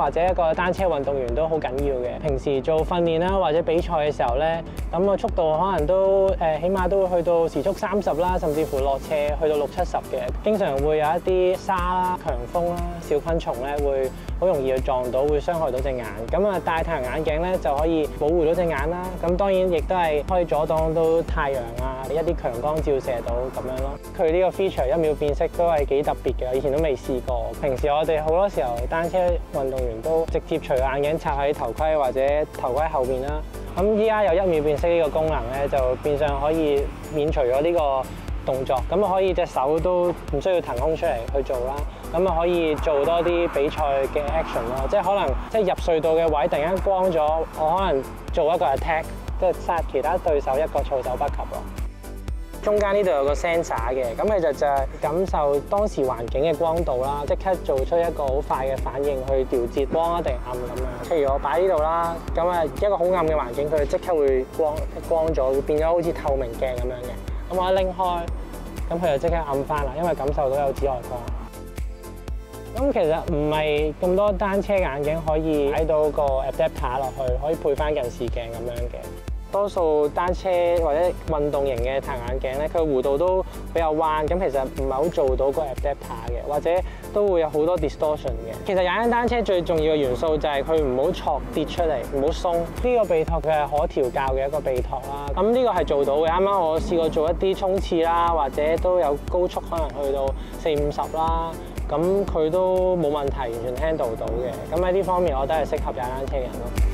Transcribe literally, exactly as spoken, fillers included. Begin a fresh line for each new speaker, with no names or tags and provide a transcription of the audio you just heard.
或者一個單車運動員都好緊要嘅。平時做訓練啦，或者比賽嘅時候咧，咁個速度可能都誒，起碼都會去到時速三十啦，甚至乎落斜去到六七十嘅。經常會有一啲沙啦、強風啦、小昆蟲咧，會好容易去撞到，會傷害到隻眼。咁啊，戴太陽眼鏡咧就可以保護到隻眼啦。咁當然亦都係可以阻擋到太陽啊，一啲強光照射到咁樣咯。佢呢個 feature 一秒變色都係幾特別嘅，以前都未試過。平時我哋好多時候單車運動員都直接除眼鏡插喺頭盔或者頭盔後邊啦。咁依家有一秒變色呢個功能咧，就變相可以免除咗呢個動作，咁啊可以隻手都唔需要騰空出嚟去做啦。咁啊可以做多啲比賽嘅 action 咯，即係可能即係入隧道嘅位突然間光咗，我可能做一個 attack， 即係殺其他對手一個措手不及咯。中間呢度有個 sensor 嘅，咁其實就係感受當時環境嘅光度啦，即刻做出一個好快嘅反應去調節光一定暗咁樣。譬如我擺呢度啦，咁啊一個好暗嘅環境，佢即刻會光光咗，會變咗好似透明鏡咁樣嘅。咁我一拎開，咁佢就即刻暗翻啦，因為感受到有紫外光。咁其實唔係咁多單車眼鏡可以擺到個 adapter 落去，可以配翻近視鏡咁樣嘅。多數單車或者運動型嘅太陽眼鏡咧，佢弧度都比較彎，咁其實唔係好做到個 adapter 嘅，或者都會有好多 distortion 嘅。其實踩緊單車最重要嘅元素就係佢唔好挫跌出嚟，唔好鬆。呢個臂托佢係可調校嘅一個臂托啦，咁呢個係做到嘅。啱啱我試過做一啲衝刺啦，或者都有高速可能去到四五十啦，咁佢都冇問題，完全 handle 到嘅。咁喺呢方面我都係適合踩單車嘅人咯。